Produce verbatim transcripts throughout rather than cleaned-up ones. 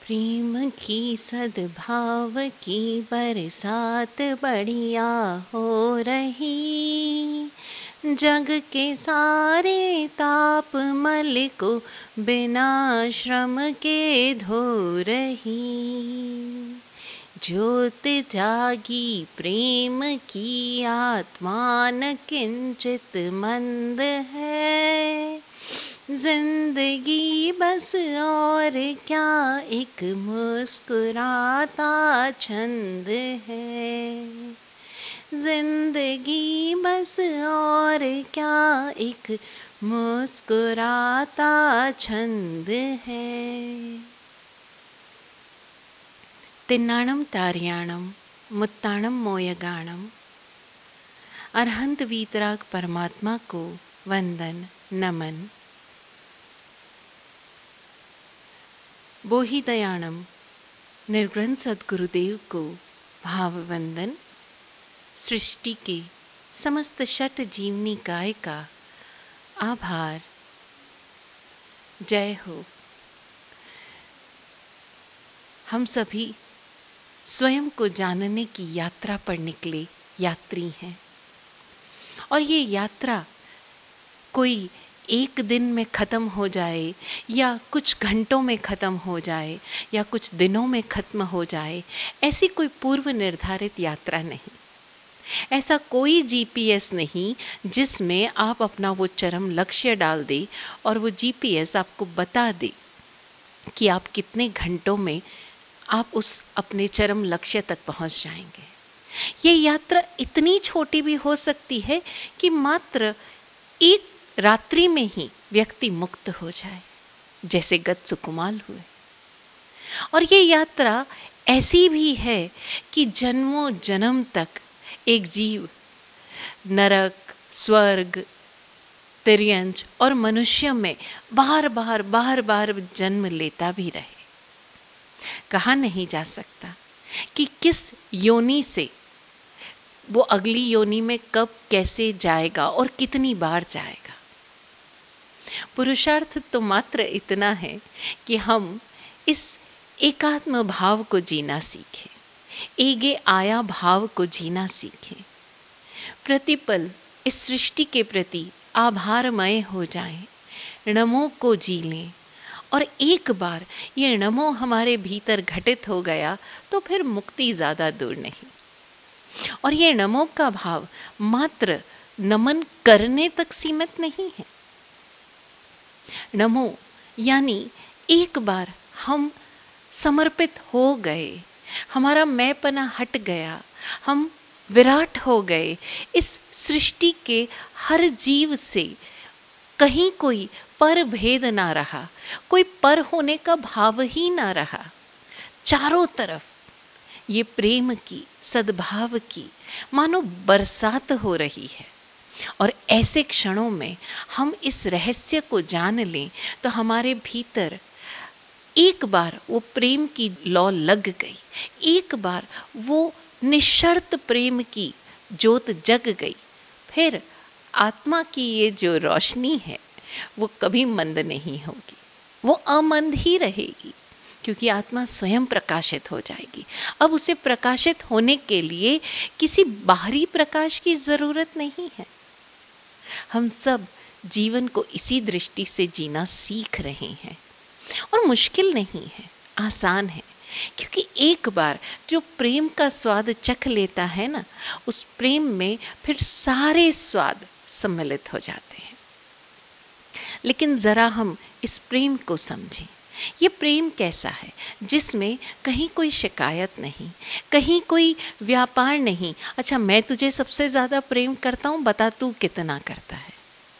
प्रेम की सद्भाव की बरसात बढ़िया हो रही, जग के सारे ताप मल को बिना श्रम के धो रही। ज्योत जागी प्रेम की आत्मा न किंचित मंद है, जिंदगी बस और क्या एक मुस्कुराता छंद है। जिंदगी बस और क्या एक मुस्कुराता छंद है। तिन्नाणम तार्याणम मुत्ताणम मोयगाणम। अरहंत वीतराग परमात्मा को वंदन नमन। बोहिदयाणम निर्ग्रंथ सद्गुरुदेव को भाववंदन। सृष्टि के समस्त षट जीवनी काय का आभार। जय हो। हम सभी स्वयं को जानने की यात्रा पर निकले यात्री हैं, और ये यात्रा कोई एक दिन में ख़त्म हो जाए या कुछ घंटों में ख़त्म हो जाए या कुछ दिनों में ख़त्म हो जाए, ऐसी कोई पूर्व निर्धारित यात्रा नहीं। ऐसा कोई जीपीएस नहीं जिसमें आप अपना वो चरम लक्ष्य डाल दे और वो जीपीएस आपको बता दे कि आप कितने घंटों में आप उस अपने चरम लक्ष्य तक पहुंच जाएंगे। ये यात्रा इतनी छोटी भी हो सकती है कि मात्र एक रात्रि में ही व्यक्ति मुक्त हो जाए, जैसे गत सुकुमाल हुए। और ये यात्रा ऐसी भी है कि जन्मों जन्म तक एक जीव नरक, स्वर्ग, तिर्यंच और मनुष्य में बार बार बार बार जन्म लेता भी रहे। कहा नहीं जा सकता कि किस योनि से वो अगली योनि में कब कैसे जाएगा और कितनी बार जाएगा। पुरुषार्थ तो मात्र इतना है कि हम इस एकात्म भाव को जीना सीखें, एगे आया भाव को जीना सीखें। प्रतिपल इस सृष्टि के प्रति आभारमय हो जाएं, नमो को जी लें, और एक बार ये नमो हमारे भीतर घटित हो गया तो फिर मुक्ति ज़्यादा दूर नहीं। और ये नमो का भाव मात्र नमन करने तक सीमित नहीं है। नमो यानी एक बार हम समर्पित हो गए, हमारा मैंपना हट गया, हम विराट हो गए। इस सृष्टि के हर जीव से कहीं कोई पर भेद ना रहा, कोई पर होने का भाव ही ना रहा। चारों तरफ ये प्रेम की, सद्भाव की मानो बरसात हो रही है। और ऐसे क्षणों में हम इस रहस्य को जान लें तो हमारे भीतर एक बार वो प्रेम की लौ लग गई, एक बार वो निशर्त प्रेम की ज्योत जग गई, फिर आत्मा की ये जो रोशनी है वो कभी मंद नहीं होगी, वो अमंद ही रहेगी, क्योंकि आत्मा स्वयं प्रकाशित हो जाएगी। अब उसे प्रकाशित होने के लिए किसी बाहरी प्रकाश की ज़रूरत नहीं है। हम सब जीवन को इसी दृष्टि से जीना सीख रहे हैं, और मुश्किल नहीं है, आसान है, क्योंकि एक बार जो प्रेम का स्वाद चख लेता है ना, उस प्रेम में फिर सारे स्वाद सम्मिलित हो जाते हैं। लेकिन ज़रा हम इस प्रेम को समझें। ये प्रेम कैसा है जिसमें कहीं कोई शिकायत नहीं, कहीं कोई व्यापार नहीं। अच्छा, मैं तुझे सबसे ज़्यादा प्रेम करता हूँ, बता तू कितना करता है।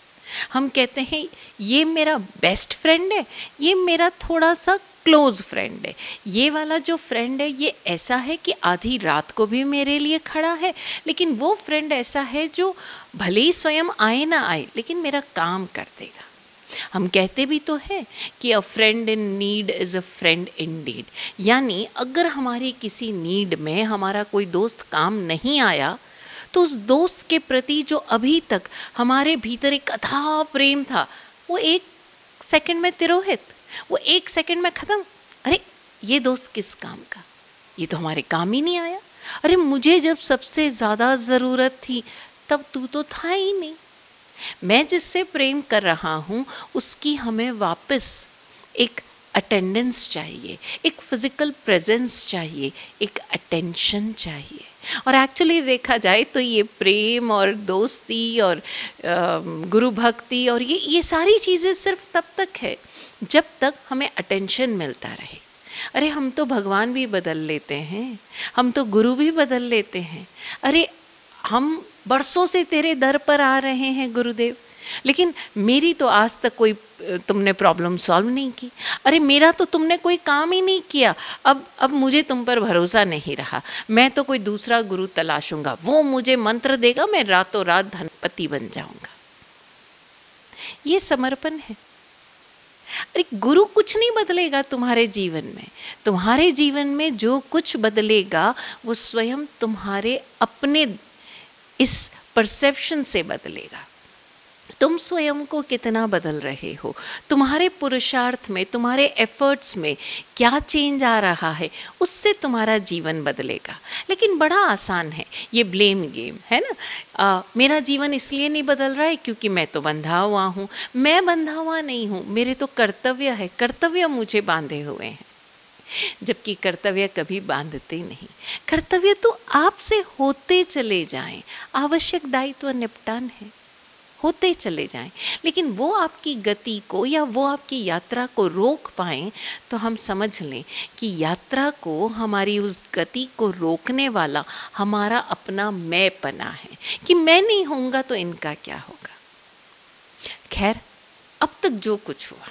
हम कहते हैं ये मेरा बेस्ट फ्रेंड है, ये मेरा थोड़ा सा क्लोज फ्रेंड है, ये वाला जो फ्रेंड है ये ऐसा है कि आधी रात को भी मेरे लिए खड़ा है, लेकिन वो फ्रेंड ऐसा है जो भले ही स्वयं आए ना आए लेकिन मेरा काम कर देगा। हम कहते भी तो हैं कि a friend in need is a friend in deed, यानी अगर हमारी किसी नीड में हमारा कोई दोस्त काम नहीं आया तो उस दोस्त के प्रति जो अभी तक हमारे भीतर एक अथाह प्रेम था वो एक सेकंड में तिरोहित, वो एक सेकंड में ख़त्म। अरे ये दोस्त किस काम का, ये तो हमारे काम ही नहीं आया। अरे मुझे जब सबसे ज़्यादा ज़रूरत थी तब तू तो था ही नहीं। मैं जिससे प्रेम कर रहा हूँ उसकी हमें वापस एक अटेंडेंस चाहिए, एक फिजिकल प्रेजेंस चाहिए, एक अटेंशन चाहिए। और एक्चुअली देखा जाए तो ये प्रेम और दोस्ती और गुरु भक्ति और ये ये सारी चीज़ें सिर्फ तब तक है जब तक हमें अटेंशन मिलता रहे। अरे हम तो भगवान भी बदल लेते हैं, हम तो गुरु भी बदल लेते हैं। अरे हम बरसों से तेरे दर पर आ रहे हैं गुरुदेव, लेकिन मेरी तो आज तक कोई तुमने प्रॉब्लम सॉल्व नहीं की। अरे मेरा तो तुमने कोई काम ही नहीं किया, अब अब मुझे तुम पर भरोसा नहीं रहा, मैं तो कोई दूसरा गुरु तलाशूंगा, वो मुझे मंत्र देगा, मैं रातों रात धनपति बन जाऊंगा। ये समर्पण है। अरे गुरु कुछ नहीं बदलेगा तुम्हारे जीवन में, तुम्हारे जीवन में जो कुछ बदलेगा वो स्वयं तुम्हारे अपने इस परसेप्शन से बदलेगा। तुम स्वयं को कितना बदल रहे हो, तुम्हारे पुरुषार्थ में, तुम्हारे एफर्ट्स में क्या चेंज आ रहा है, उससे तुम्हारा जीवन बदलेगा। लेकिन बड़ा आसान है ये ब्लेम गेम, है ना। आ, मेरा जीवन इसलिए नहीं बदल रहा है क्योंकि मैं तो बंधा हुआ हूँ। मैं बंधा हुआ नहीं हूँ, मेरे तो कर्तव्य है, कर्तव्य मुझे बांधे हुए हैं। जबकि कर्तव्य कभी बांधते नहीं, कर्तव्य तो आपसे होते चले जाएं, आवश्यक दायित्व निपटान है, होते चले जाएं। लेकिन वो आपकी गति को या वो आपकी यात्रा को रोक पाएं तो हम समझ लें कि यात्रा को, हमारी उस गति को रोकने वाला हमारा अपना मैंपना है कि मैं नहीं होऊंगा तो इनका क्या होगा। खैर, अब तक जो कुछ हुआ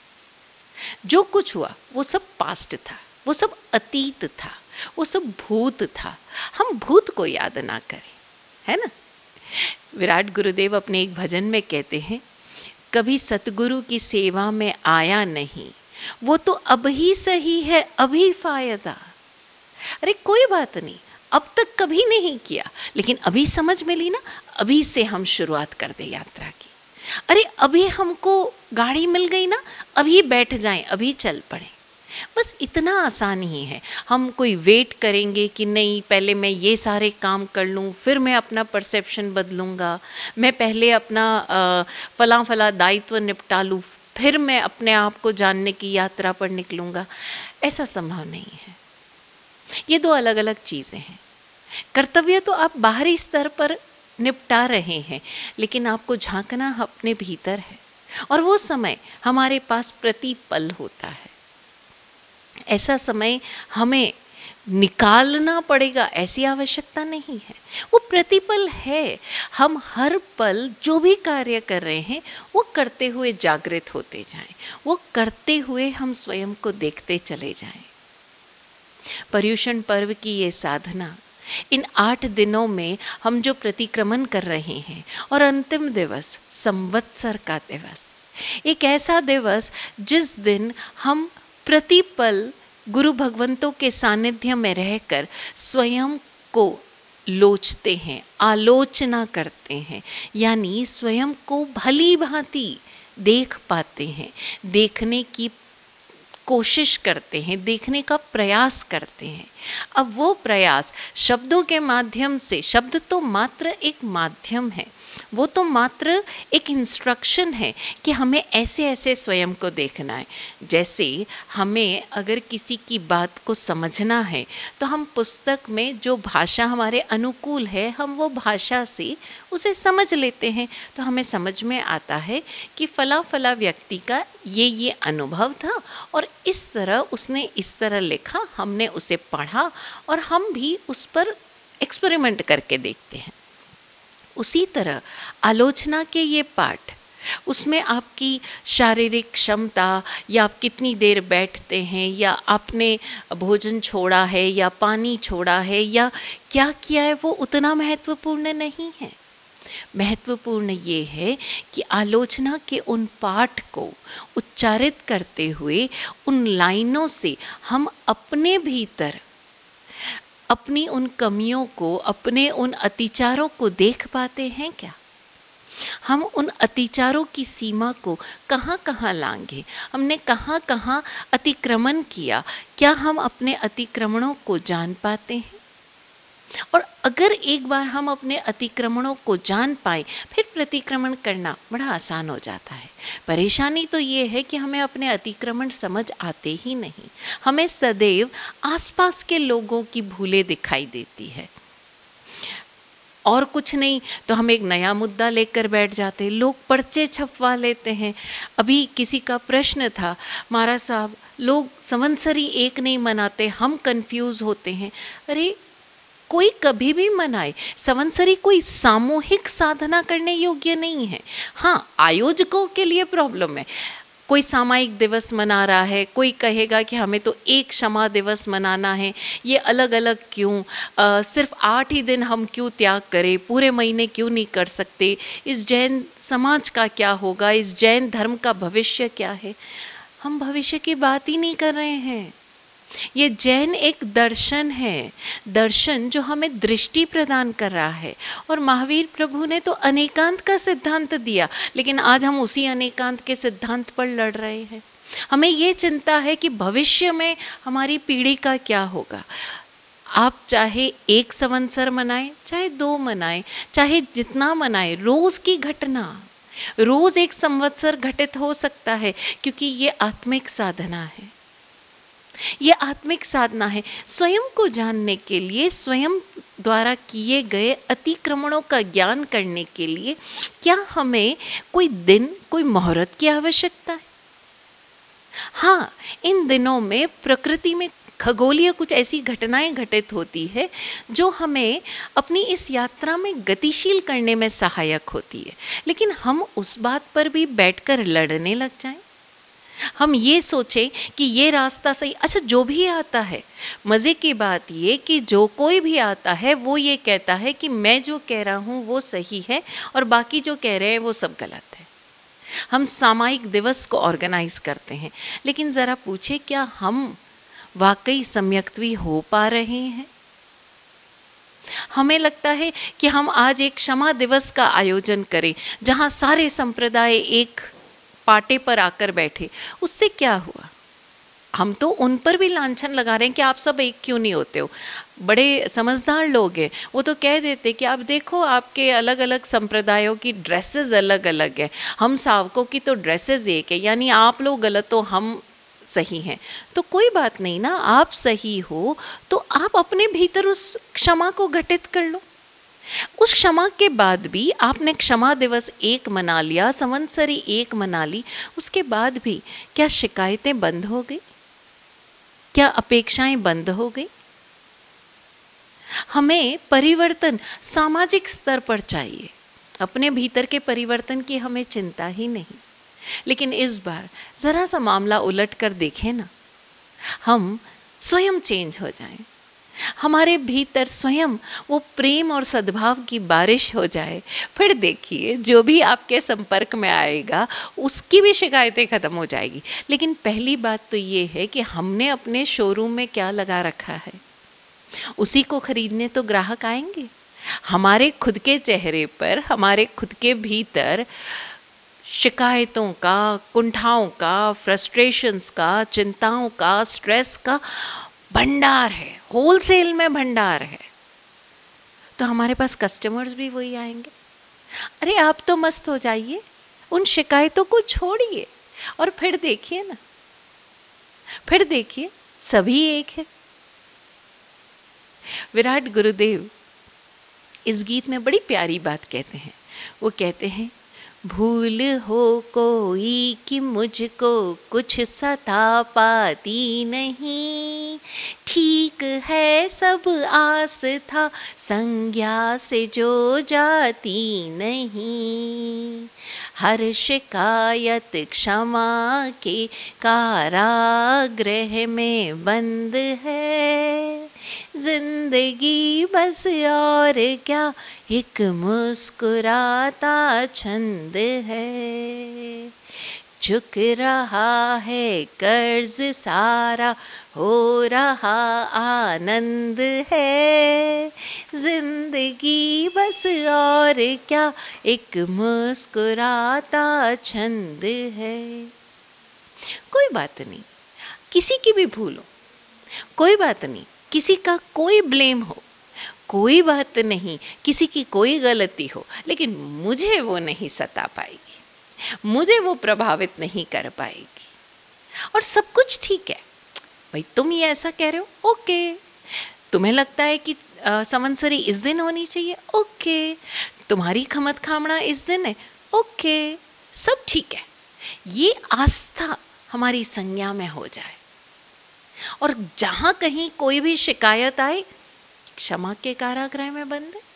जो कुछ हुआ वो सब पास्ट था, वो सब अतीत था, वो सब भूत था। हम भूत को याद ना करें, है ना। विराट गुरुदेव अपने एक भजन में कहते हैं, कभी सतगुरु की सेवा में आया नहीं, वो तो अब ही सही है अभी फायदा। अरे कोई बात नहीं, अब तक कभी नहीं किया, लेकिन अभी समझ में ली ना, अभी से हम शुरुआत कर दे यात्रा की। अरे अभी हमको गाड़ी मिल गई ना, अभी बैठ जाएं, अभी चल पड़े। बस इतना आसान ही है। हम कोई वेट करेंगे कि नहीं पहले मैं ये सारे काम कर लूँ फिर मैं अपना परसेप्शन बदलूँगा, मैं पहले अपना फला फला दायित्व निपटा लूँ फिर मैं अपने आप को जानने की यात्रा पर निकलूँगा, ऐसा संभव नहीं है। ये दो अलग अलग चीज़ें हैं। कर्तव्य तो आप बाहरी स्तर पर निपटा रहे हैं, लेकिन आपको झांकना अपने भीतर है, और वो समय हमारे पास प्रतिपल होता है। ऐसा समय हमें निकालना पड़ेगा ऐसी आवश्यकता नहीं है, वो प्रतिपल है। हम हर पल जो भी कार्य कर रहे हैं वो करते हुए जागृत होते जाएं, वो करते हुए हम स्वयं को देखते चले जाएं। पर्युषण पर्व की ये साधना, इन आठ दिनों में हम जो प्रतिक्रमण कर रहे हैं, और अंतिम दिवस संवत्सर का दिवस, एक ऐसा दिवस जिस दिन हम प्रतिपल गुरु भगवंतों के सानिध्य में रहकर स्वयं को लोचते हैं, आलोचना करते हैं, यानी स्वयं को भली भांति देख पाते हैं, देखने की कोशिश करते हैं, देखने का प्रयास करते हैं। अब वो प्रयास शब्दों के माध्यम से, शब्द तो मात्र एक माध्यम है, वो तो मात्र एक इंस्ट्रक्शन है कि हमें ऐसे ऐसे स्वयं को देखना है। जैसे हमें अगर किसी की बात को समझना है तो हम पुस्तक में जो भाषा हमारे अनुकूल है हम वो भाषा से उसे समझ लेते हैं, तो हमें समझ में आता है कि फला फला व्यक्ति का ये ये अनुभव था और इस तरह उसने इस तरह लिखा, हमने उसे पढ़ा और हम भी उस पर एक्सपेरिमेंट करके देखते हैं। उसी तरह आलोचना के ये पाठ, उसमें आपकी शारीरिक क्षमता या आप कितनी देर बैठते हैं या आपने भोजन छोड़ा है या पानी छोड़ा है या क्या किया है वो उतना महत्वपूर्ण नहीं है। महत्वपूर्ण ये है कि आलोचना के उन पाठ को उच्चारित करते हुए उन लाइनों से हम अपने भीतर अपनी उन कमियों को, अपने उन अतिचारों को देख पाते हैं क्या? हम उन अतिचारों की सीमा को कहाँ कहाँ लांघे, हमने कहाँ कहाँ अतिक्रमण किया, क्या हम अपने अतिक्रमणों को जान पाते हैं? और अगर एक बार हम अपने अतिक्रमणों को जान पाए, फिर प्रतिक्रमण करना बड़ा आसान हो जाता है। परेशानी तो ये है कि हमें अपने अतिक्रमण समझ आते ही नहीं। हमें सदैव आसपास के लोगों की भूलें दिखाई देती है, और कुछ नहीं तो हम एक नया मुद्दा लेकर बैठ जाते हैं, लोग पर्चे छपवा लेते हैं। अभी किसी का प्रश्न था, महाराज साहब लोग संवत्सरी एक नहीं मनाते, हम कंफ्यूज होते हैं। अरे कोई कभी भी मनाए, संवत्सरी कोई सामूहिक साधना करने योग्य नहीं है। हाँ, आयोजकों के लिए प्रॉब्लम है। कोई सामायिक दिवस मना रहा है, कोई कहेगा कि हमें तो एक क्षमा दिवस मनाना है, ये अलग अलग क्यों, आ, सिर्फ आठ ही दिन हम क्यों त्याग करें, पूरे महीने क्यों नहीं कर सकते, इस जैन समाज का क्या होगा, इस जैन धर्म का भविष्य क्या है। हम भविष्य की बात ही नहीं कर रहे हैं। ये जैन एक दर्शन है, दर्शन जो हमें दृष्टि प्रदान कर रहा है। और महावीर प्रभु ने तो अनेकांत का सिद्धांत दिया, लेकिन आज हम उसी अनेकांत के सिद्धांत पर लड़ रहे हैं। हमें ये चिंता है कि भविष्य में हमारी पीढ़ी का क्या होगा। आप चाहे एक संवत्सर मनाएं, चाहे दो मनाएं, चाहे जितना मनाएं, रोज की घटना, रोज एक संवत्सर घटित हो सकता है, क्योंकि ये आत्मिक साधना है। ये आत्मिक साधना है। स्वयं को जानने के लिए, स्वयं द्वारा किए गए अतिक्रमणों का ज्ञान करने के लिए क्या हमें कोई दिन, कोई मुहूर्त की आवश्यकता है? हाँ, इन दिनों में प्रकृति में खगोलीय कुछ ऐसी घटनाएं घटित होती है जो हमें अपनी इस यात्रा में गतिशील करने में सहायक होती है। लेकिन हम उस बात पर भी बैठकर लड़ने लग जाएं, हम ये सोचें कि ये रास्ता सही। अच्छा, जो भी आता है, मज़े की बात ये कि जो कोई भी आता है वो ये कहता है कि मैं जो कह रहा हूँ वो सही है और बाकी जो कह रहे हैं वो सब गलत है। हम सामायिक दिवस को ऑर्गेनाइज करते हैं, लेकिन ज़रा पूछे क्या हम वाकई सम्यक्त्वी हो पा रहे हैं? हमें लगता है कि हम आज एक क्षमा दिवस का आयोजन करें जहाँ सारे संप्रदाय एक पाटे पर आकर बैठे। उससे क्या हुआ? हम तो उन पर भी लांछन लगा रहे हैं कि आप सब एक क्यों नहीं होते हो। बड़े समझदार लोग हैं, वो तो कह देते कि आप देखो आपके अलग अलग संप्रदायों की ड्रेसेस अलग अलग है, हम सावकों की तो ड्रेसेस एक है, यानी आप लोग गलत हो हम सही हैं। तो कोई बात नहीं ना, आप सही हो तो आप अपने भीतर उस क्षमा को घटित कर लो। उस क्षमा के बाद भी आपने क्षमा दिवस एक मना लिया, संवत्सरी एक मना ली, उसके बाद भी क्या शिकायतें बंद हो गई? क्या अपेक्षाएं बंद हो गई? हमें परिवर्तन सामाजिक स्तर पर चाहिए, अपने भीतर के परिवर्तन की हमें चिंता ही नहीं। लेकिन इस बार जरा सा मामला उलट कर देखें ना, हम स्वयं चेंज हो जाएं, हमारे भीतर स्वयं वो प्रेम और सद्भाव की बारिश हो जाए। फिर देखिए जो भी आपके संपर्क में आएगा उसकी भी शिकायतें खत्म हो जाएगी। लेकिन पहली बात तो ये है कि हमने अपने शोरूम में क्या लगा रखा है, उसी को खरीदने तो ग्राहक आएंगे। हमारे खुद के चेहरे पर, हमारे खुद के भीतर शिकायतों का, कुंठाओं का, फ्रस्ट्रेशंस का, चिंताओं का, स्ट्रेस का भंडार है, होलसेल में भंडार है। तो हमारे पास कस्टमर्स भी वही आएंगे। अरे आप तो मस्त हो जाइए, उन शिकायतों को छोड़िए और फिर देखिए ना, फिर देखिए सभी एक है। विराट गुरुदेव इस गीत में बड़ी प्यारी बात कहते हैं। वो कहते हैं, भूल हो कोई कि मुझको कुछ सता पाती नहीं, ठीक है सब आस था संज्ञा से जो जाती नहीं, हर शिकायत क्षमा के कारागृह में बंद है, जिंदगी बस और क्या एक मुस्कुराता छंद है, झुक रहा है कर्ज सारा, हो रहा आनंद है, जिंदगी बस और क्या एक मुस्कुराता छंद है। कोई बात नहीं, किसी की भी भूल हो, कोई बात नहीं, किसी का कोई ब्लेम हो, कोई बात नहीं, किसी की कोई गलती हो, लेकिन मुझे वो नहीं सता पाएगी, मुझे वो प्रभावित नहीं कर पाएगी। और सब कुछ ठीक है। भाई तुम ये ऐसा कह रहे हो, ओके। तुम्हें लगता है कि आ, संवत्सरी इस दिन होनी चाहिए, ओके। तुम्हारी खमत खामना इस दिन है, ओके। सब ठीक है। ये आस्था हमारी संज्ञा में हो जाए, और जहां कहीं कोई भी शिकायत आए, क्षमा के कारागृह में बंद है,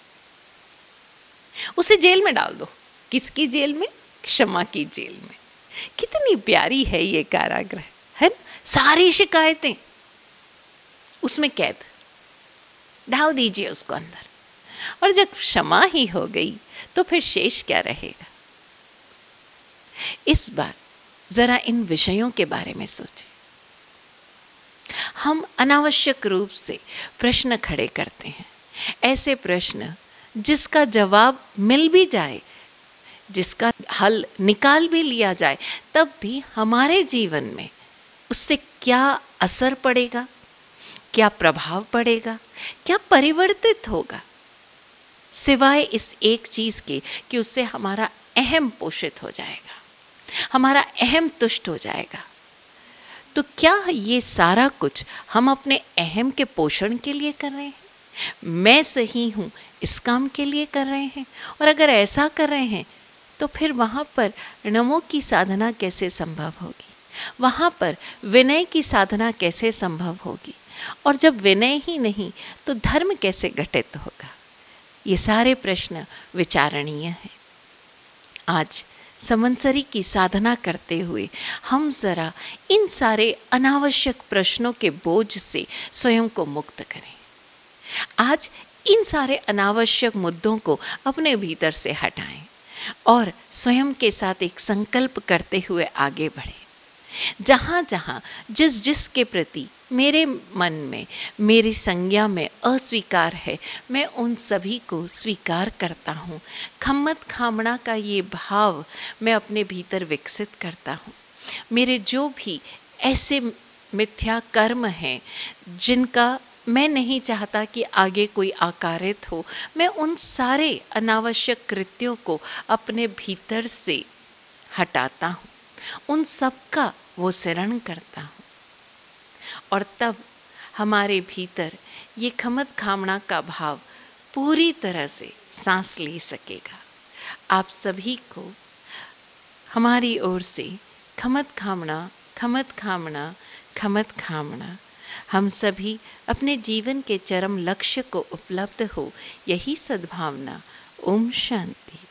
उसे जेल में डाल दो। किसकी जेल में? क्षमा की जेल में। कितनी प्यारी है ये कारागृह, है ना? सारी शिकायतें उसमें कैद, डाल दीजिए उसको अंदर, और जब क्षमा ही हो गई तो फिर शेष क्या रहेगा? इस बार जरा इन विषयों के बारे में सोचें। हम अनावश्यक रूप से प्रश्न खड़े करते हैं, ऐसे प्रश्न जिसका जवाब मिल भी जाए, जिसका हल निकाल भी लिया जाए, तब भी हमारे जीवन में उससे क्या असर पड़ेगा, क्या प्रभाव पड़ेगा, क्या परिवर्तित होगा, सिवाय इस एक चीज के कि उससे हमारा अहम पोषित हो जाएगा, हमारा अहम तुष्ट हो जाएगा। तो क्या ये सारा कुछ हम अपने अहम के पोषण के लिए कर रहे हैं? मैं सही हूं इस काम के लिए कर रहे हैं? और अगर ऐसा कर रहे हैं तो फिर वहां पर नमो की साधना कैसे संभव होगी? वहां पर विनय की साधना कैसे संभव होगी? और जब विनय ही नहीं तो धर्म कैसे घटित होगा? ये सारे प्रश्न विचारणीय हैं। आज संवत्सरी की साधना करते हुए हम जरा इन सारे अनावश्यक प्रश्नों के बोझ से स्वयं को मुक्त करें। आज इन सारे अनावश्यक मुद्दों को अपने भीतर से हटाएं और स्वयं के साथ एक संकल्प करते हुए आगे बढ़ें। जहाँ जहाँ जिस जिस के प्रति मेरे मन में, मेरी संज्ञा में अस्वीकार है, मैं उन सभी को स्वीकार करता हूँ। खम्मत खामणा का ये भाव मैं अपने भीतर विकसित करता हूँ। मेरे जो भी ऐसे मिथ्या कर्म हैं जिनका मैं नहीं चाहता कि आगे कोई आकारित हो, मैं उन सारे अनावश्यक कृत्यों को अपने भीतर से हटाता हूँ, उन सब का वो शरण करता हूँ। और तब हमारे भीतर ये खमत खामणा का भाव पूरी तरह से सांस ले सकेगा। आप सभी को हमारी ओर से खमत खामणा, खमत खामणा, खमत खामणा। हम सभी अपने जीवन के चरम लक्ष्य को उपलब्ध हो, यही सद्भावना। ओम शांति।